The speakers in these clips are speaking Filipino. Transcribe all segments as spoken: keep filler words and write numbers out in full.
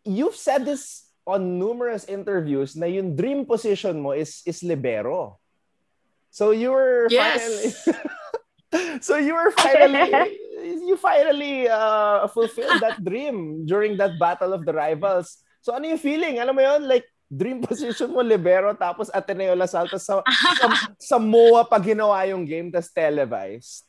you've said this on numerous interviews na yung dream position mo is is libero. So you were yes. finally So you were finally you finally uh, fulfilled that dream during that battle of the rivals. So ano yung feeling? Alam mo yun? Like dream position mo libero tapos Ateneo Lasal sa, sa sa M O A pag ginawa yung game tas televised.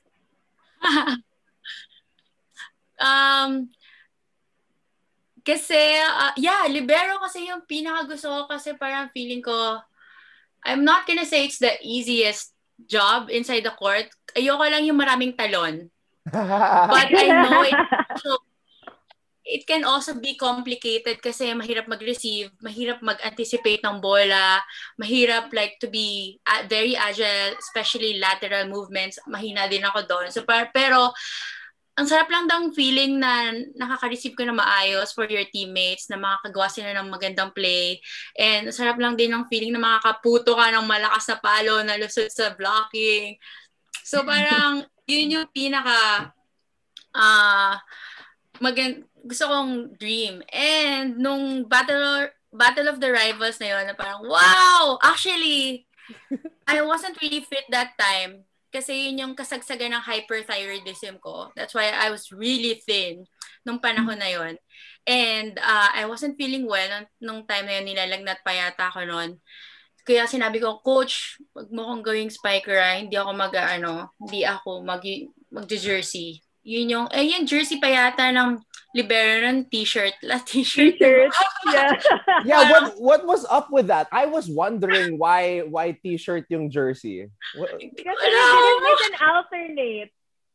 um Kasi, uh, yeah, libero kasi yung pinakagusto ko kasi parang feeling ko, I'm not gonna say it's the easiest job inside the court. Ayoko lang yung maraming talon. But I know it, so, it can also be complicated kasi mahirap mag-receive, mahirap mag-anticipate ng bola, mahirap like to be uh, very agile, especially lateral movements. Mahina din ako doon. So, par- pero, ang sarap lang daw feeling na nakaka-receive ko na maayos for your teammates, na makakagawa sila ng magandang play. And sarap lang din ng feeling na makakaputo ka ng malakas na palo na lusot sa blocking. So parang yun yung pinaka uh, magand- gusto kong dream. And nung Battle, Battle of the Rivals na yun, na parang wow! Actually, I wasn't really fit that time. Kasi yun yung kasagsagan ng hyperthyroidism ko. That's why I was really thin nung panahon na yun. And uh, I wasn't feeling well nung, nung time na yun, nilalagnat pa yata ako noon. Kaya sinabi ko, Coach, wag mo kong gawing spiker, ah. Hindi ako mag, ano, hindi ako mag, mag-jersey. Yun yung, eh, yung jersey pa yata ng Libero ng t-shirt. La t-shirt. T-shirt. Yeah. Yeah, what what was up with that? I was wondering why why t-shirt yung jersey. What? Because they didn't make an alternate.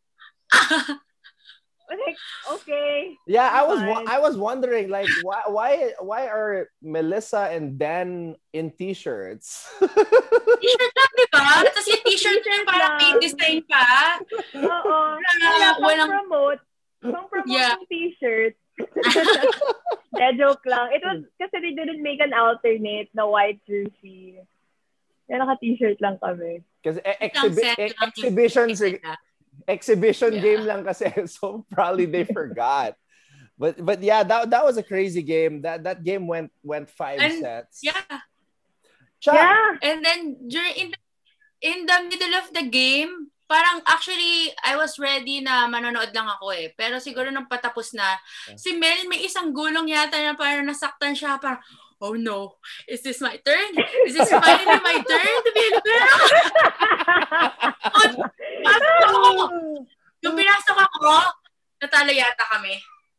Like, okay. Yeah, I was I was wondering like why why why are Melissa and Dan in t-shirts? T-shirt lang, di ba? Tapos yung t-shirt yung parang may design pa. Oo. Wala pang promote. Pang promote yeah. yung t-shirt. Yeah, joke lang. It was kasi they didn't make an alternate na white jersey. Kaya naka-t-shirt lang kami. Kasi exhibi- e- exhibitions exhibition yeah. game lang kasi, so probably they forgot. But but yeah, that that was a crazy game. That that game went went five and, sets. Yeah. Chuck. Yeah. And then during in the, in the middle of the game, parang actually I was ready na manonood lang ako eh. Pero siguro nung patapos na, yeah. si Mel may isang gulong yata na parang nasaktan siya, parang oh no, is this my turn? Is this finally my turn to be a libero? Yung pinasok ako, natalo yata kami.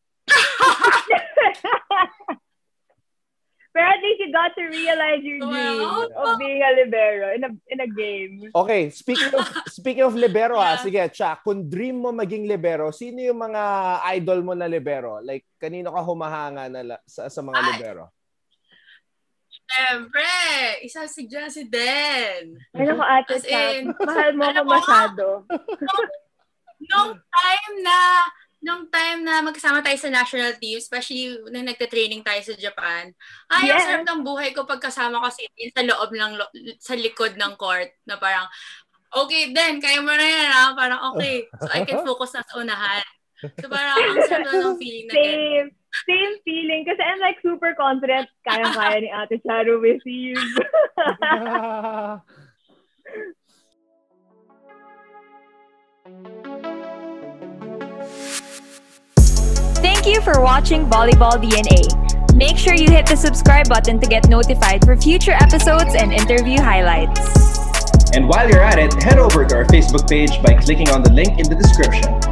Pero at least you got to realize your dream well, of being a libero in a in a game. Okay, speaking of speaking of libero, yeah. ha, sige, Cha, kung dream mo maging libero, sino yung mga idol mo na libero? Like, kanino ka humahanga na sa, sa mga Ay. libero? Siyempre, isa si Jan, si Den. Ano ko ate, in, mahal mo ko masyado. Nung, nung time na, nung time na magkasama tayo sa national team, especially nung nagte-training tayo sa Japan, ay, yes. ang sarap ng buhay ko pagkasama ko si Den sa loob ng, sa likod ng court, na parang, okay, Den, kaya mo na yan, ha? Parang, okay, so I can focus na sa unahan. So parang, ang sarap ng feeling na Same. Den. Same feeling kasi I'm like super confident kaya-kaya ni Ate Charo receive. Thank you for watching Volleyball D N A. Make sure you hit the subscribe button to get notified for future episodes and interview highlights. And while you're at it, head over to our Facebook page by clicking on the link in the description.